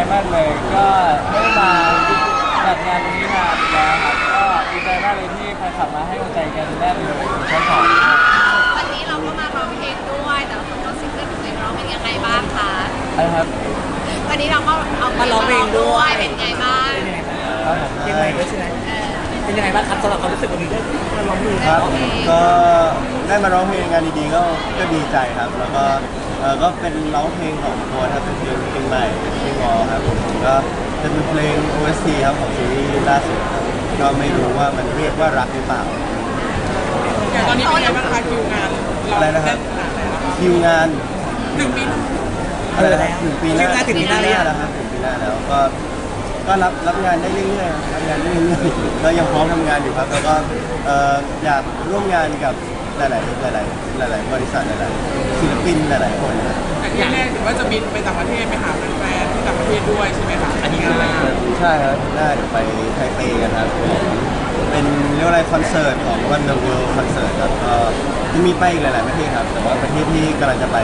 มากเลยก็ไม่ได้มาจัดงานตรงนี้นานแล้วครับก็ดีใจมากเลยที่แฟนคลับมาให้กำลังใจกันแน่นเลยชั้นสองวันนี้เราก็มาร้องเพลงด้วยแต่ละคนก็ซิงเกิลของตัวเองร้องเป็นยังไงบ้างคะอะไรครับวันนี้เราก็เอามาร้องเพลงด้วยเป็นไงบ้างเพลงใหม่ด้วยใช่ไหมเป็นยังไงบ้างครับสำหรับความรู้สึกวันนี้ได้มาร้องเพลงครับก็ได้มาร้องเพลงงานดีๆก็ดีใจครับแล้วก็ก็เป็นร้องเพลงของตัวครับเป็นเพลงใหม่เพลงงอครับผมก็จะเป็นเพลง OST ครับของซีรีส์ล่าสุดก็ไม่รู้ว่ามันเรียกว่ารักหรือเปล่าแต่ตอนนี้เป็นยังไงบ้างคะคิวงานอะไรนะครับคิวงาน 1 ปีอะไรนะ1 ปีหน้าถึงปีหน้าแล้วครับถึงปีหน้าแล้วก็รับงานได้เรื่อยๆรับงานได้เรื่อยๆก็ยังพร้อมทำงานอยู่ครับแล้วก็อยากร่วมงานกับหลายบริษัทหลายๆศิลปินหลายๆคนแต่ที่แรกถือว่าจะบินไปต่างประเทศไปหาแฟนๆที่ต่างประเทศด้วยใช่ไหมคะอันนี้คืออะไรใช่ครับน่าจะไปไทเปกันครับเป็นเรียกว่าอะไรคอนเสิร์ตของ Run the World คอนเสิร์ตครับก็จะมีไปอีกหลายๆประเทศครับแต่ว่าประเทศที่กำลังจะไป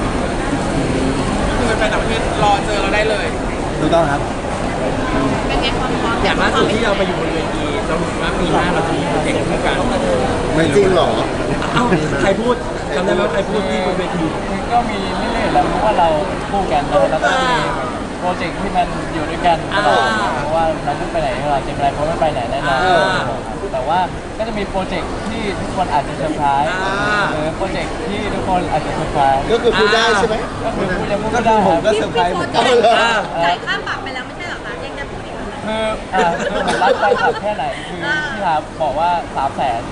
คือไปต่างประเทศรอเจอเราได้เลยถูกต้องครับเป็นไงความพร้อมอย่างล่าสุดที่เราไปอยู่บนเวทีเราถือว่าปีหน้าเราจะมีโปรเจกต์คู่กันไม่จริงหรอเอ้าใครพูดจำได้ไหมใครพูดที่บนเวทีก็มีเรื่อยๆแล้วเพราะว่าเราคู่กันแล้วก็มีโปรเจกต์ที่มันอยู่ด้วยกันตลอดเพราะว่าเราไม่ไปไหนเราเจมไรเขาไม่ไปไหนแน่นอนแต่ว่าก็จะมีโปรเจกต์ที่ทุกคนอาจจะเซอร์ไพรส์หรือโปรเจกต์ที่ทุกคนอาจจะเซอร์ไพรส์ก็คือพูดได้ใช่ไหมก็คือพูดยังพูดไม่ได้ผมก็เซอร์ไพรส์เหมือนกันจ่ายค่าปรับไปแล้วไม่ใช่หรอคะยังจะพูดอีกคือผมรักแฟนคลับแค่ไหนคือพี่ถามบอกว่า300,000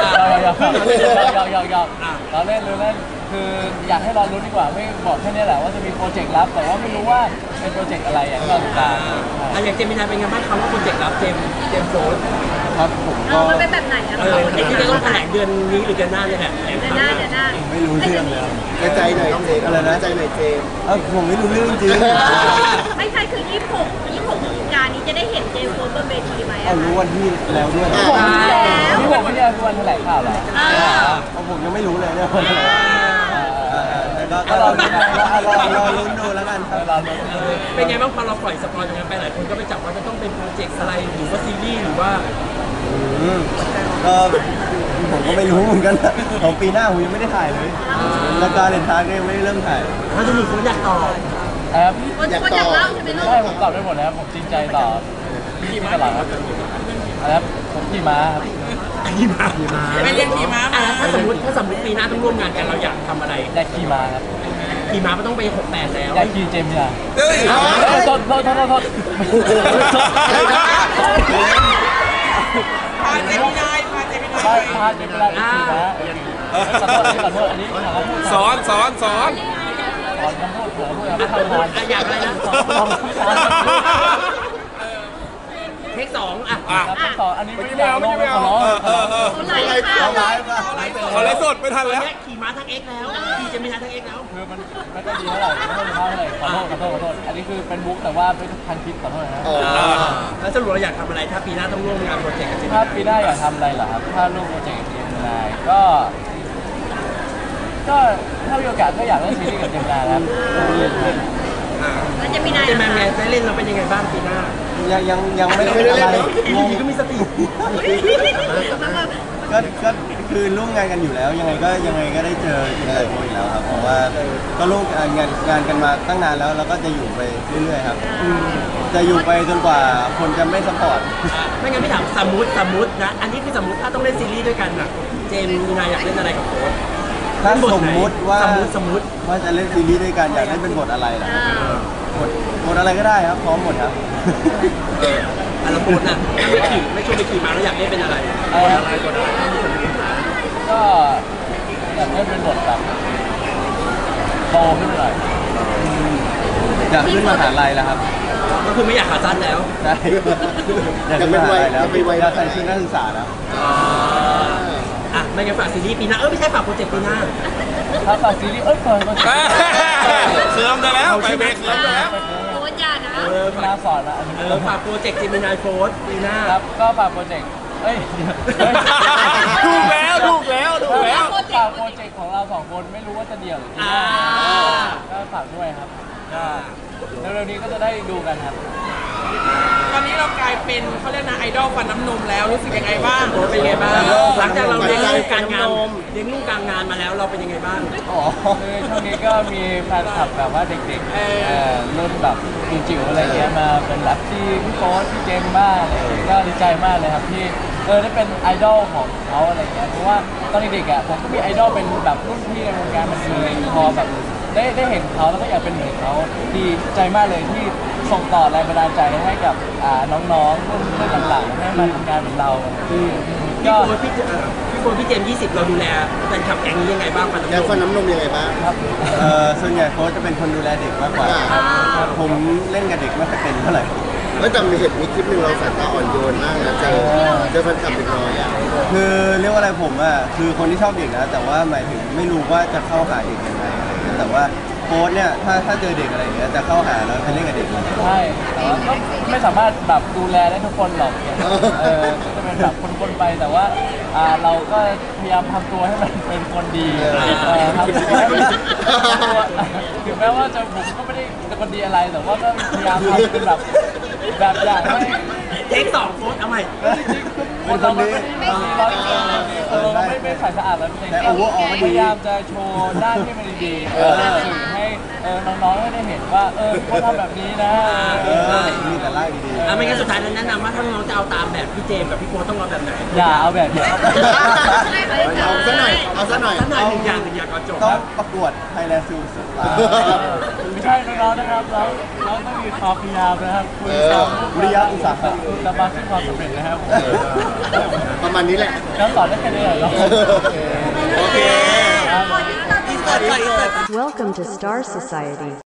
ยอกเราเล่นคืออยากให้รอรู้ดีกว่าไม่บอกแค่นี้แหละว่าจะมีโปรเจกต์ลับแต่ว่าไม่รู้ว่าเป็นโปรเจกต์อะไรอย่างที่เราติดตามอย่างเจมินาเป็นไงบ้างครับว่าโปรเจกต์ลับเจมโฟนครับผมก็มันเป็นแบบไหนอะไอ้ที่จะต้องแถลงเดือนนี้หรือเดือนหน้าเนี่ยแหละเดือนหน้าไม่รู้เรื่องเลยใจหน่อยเจมอะไรนะใจหน่อยเจมผมไม่รู้เรื่องจริงไม่ใช่คือ26การนี้จะได้เห็นเจมโฟนบนเวทีไหมรู้วันที่แล้วด้วยนี่ผมไม่ใช่วันแถลงข่าวเหรอผมยังไม่รู้เลยเนี่ยก็รอลุ้นดูแล้วกันเป็นไงบ้างพอเราปล่อยสปอยล์อย่างนั้นไปหลายคนก็ไปจับว่าจะต้องเป็นโปรเจกต์อะไรหรือว่าซีรีส์หรือว่าก็ผมก็ไม่รู้เหมือนกันของปีหน้าผมยังไม่ได้ถ่ายเลยแล้วการเรียนทางก็ยังไม่ได้เริ่มถ่ายถ้าจะมีคนอยากตอบครับอยากเล่าใช่ไหมลูกใช่ผมตอบได้หมดแล้วผมจริงใจตอบขี่ม้าตลอดครับผมขี่ม้าครับไม่เรียนขี่ม้าถ้าสมมติปีหน้าต้องร่วมงานกันเราอยากทำอะไรอยากขี่ม้าครับขี่ม้าไม่ต้องไป68แล้วอยากขี่เจมส์เนี่ยโทษพาเจมินายขี่ม้าขอโทษอันนี้สอนอยากอะไรนะเทค2 เทค 2อันนี้ไม่เอาขอร้องขอไลฟ์สดไม่ทันแล้วขี่ม้าทั้ง X แล้วขี่เจมินาทั้ง X แล้วคือมันไม่ได้ดีเท่าไหร่ขอโทษอันนี้คือเป็นบุ๊กแต่ว่าเป็นพันคลิปขอโทษนะแล้วสรุปเราอยากทำอะไรถ้าปีหน้าต้องร่วมงานโปรเจกต์กับเจมินาถ้าปีหน้าอยากทำอะไรเหรอครับถ้าร่วมโปรเจกต์กับเจมินาก็ถ้ามีโอกาสก็อยากเล่นซีรีส์กับเจมินาครับแล้วจะมีนายไงได้เล่นเราเป็นยังไงบ้างปีหน้ายังไม่ได้เล่นอยู่ก็มีสติก็คือร่วมงานกันอยู่แล้วยังไงก็ได้เจอหลายคนอยู่แล้วครับเพราะว่าก็ร่วมงานกันมาตั้งนานแล้วก็จะอยู่ไปเรื่อยๆครับจะอยู่ไปจนกว่าคนจะไม่ซัพพอร์ตไม่งั้นพี่ถามสมมุตินะอันนี้คือสมมุติถ้าต้องเล่นซีรีส์ด้วยกันอะเจมมีนายอยากเล่นอะไรกับโค้ชถ้าสมมุติว่าจะเล่นซีรีส์ด้วยกันอยากเล่นเป็นบทอะไรล่ะบทอะไรก็ได้ครับพร้อมหมดครับแล้วโค้ชน่ะไม่ชวนไปขี่ม้าแล้วอยากเล่นเป็นอะไรก็อยากเล่นเป็นบทแบบโตขึ้นหน่อยอยากขึ้นมหาลัยแล้วครับก็คือไม่อยากขาสั้นแล้วใช่อยากขึ้นมหาลัยแล้วอยากใส่ชุดนักศึกษาแล้วไม่งั้นฝากซีรีส์ปีหน้าไม่ใช่ฝากโปรเจกต์ปีหน้าถ้าฝากซีรีส์เปิดเสื่อมได้แล้วไปเบรกเสื่อมได้แล้วโค้ชยานะน่าสอนละฝากโปรเจกต์เจมินายโฟร์ปีหน้าครับก็ฝากโปรเจกต์ถูกแล้วฝากโปรเจกต์ของเรา2 คนไม่รู้ว่าจะเดี่ยวหรือก็ฝากด้วยครับเร็วๆนี้ก็จะได้ดูกันครับตอนนี้เรากลายเป็นเขาเรียกนะไอดอลฟันน้ำนมแล้วรู้สึกยังไงบ้างเป็นยังไงบ้างหลังจากเราเลี้ยงลูกการงานมาแล้วเราเป็นยังไงบ้างอ๋อคือช่วงนี้ก็มีแฟนคลับแบบว่าเด็กๆรุ่นแบบจิ๋วๆอะไรเงี้ยมาเป็นรับที่พี่โค้ชพี่เจมส์บ้างอะไรเงี้ยก็ดีใจมากเลยครับที่ได้เป็นไอดอลของเขาอะไรเงี้ยเพราะว่าตอนเด็กๆอ่ะผมก็มีไอดอลเป็นแบบรุ่นพี่ในวงการบันเทิงพอแบบได้เห็นเขาแล้วก็อยากเป็นเหมือนเขาดีใจมากเลยที่ส่งต่อแรงบันดาลใจให้กับน้องๆรุ่นหลังๆให้มาทำงานเหมือนเราก็พี่โค้ชพี่เจมส์20เราดูแลแฟนคลับแก๊งนี้ยังไงบ้างฟันแล้วฟันน้ำนมยังไงบ้างครับส่วนใหญ่โค้ชจะเป็นคนดูแลเด็กมากกว่าครับผมเล่นกับเด็กไม่ค่อยเป็นเท่าไหร่ไม่แต่มีคลิปหนึ่งเราสายตาอ่อนโยนมากนะเจอแฟนคลับเด็กน้อยอ่ะคือเรียกว่าอะไรผมอ่ะคือคนที่ชอบเด็กนะแต่ว่าหมายถึงไม่รู้ว่าจะเข้าหาเด็กยังไงอะไรเงี้ยแต่ว่าโค้ชเนี่ยถ้าเจอเด็กอะไรเงี้ยจะเข้าหาแล้วไปเล่นกับเด็กเลยใช่แต่ว่าก็ไม่สามารถแบบดูแลได้ทุกคนหรอกอย่างก็จะเป็นแบบคนๆไปแต่ว่าเราก็พยายามทำตัวให้มันเป็นคนดีทำตัวให้มันถึงแม้ว่าผมก็ไม่ได้เป็นคนดีอะไรแต่ว่าก็พยายามทำเป็นแบบอย่างให้เทค2โค้ชเอาใหม่จริงๆคนเราไม่ได้ดีร้อยเราไม่ใส่สะอาดแล้วจริงๆพยายามจะโชว์ด้านที่มันดีสื่อให้น้องๆได้เห็นว่าเขาทำแบบนี้นะมีแต่ไล่ดีไม่งั้นสุดท้ายแล้วแนะนำว่าถ้าน้องจะเอาตามแบบพี่เจมส์กับพี่โค้ชต้องเอาแบบไหนอย่าเอาแบบนี้เอาซะหน่อยสักหน่อยหนึ่งอย่างก่อนจบๆต้องประกวดไทยแลนด์ซูสไม่ใช่น้องๆนะครับเราต้องมีความพยายามนะครับคุณวิริยะอุตสาหะจะมาซึ่งความสำเร็จนะครับประมาณนี้แหละแล้วสอนได้แค่นี้เหรอโอเคคนที่เรา Welcome to Star Society.